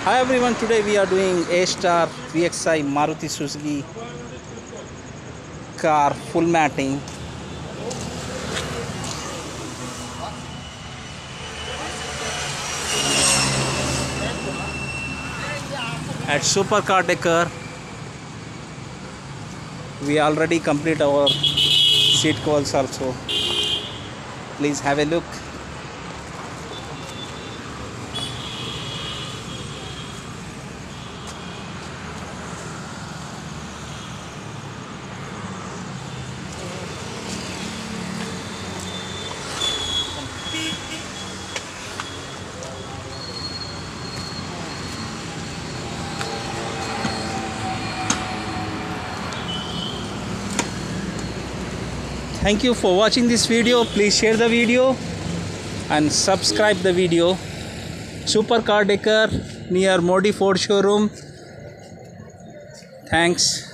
Hi everyone, today we are doing A-Star VXI Maruti Suzuki car full matting at Supercar Decor. We already complete our seat covers also. Please have a look. Thank you for watching this video. Please share the video and subscribe the video. Supercar Decor near Modi Ford showroom. Thanks.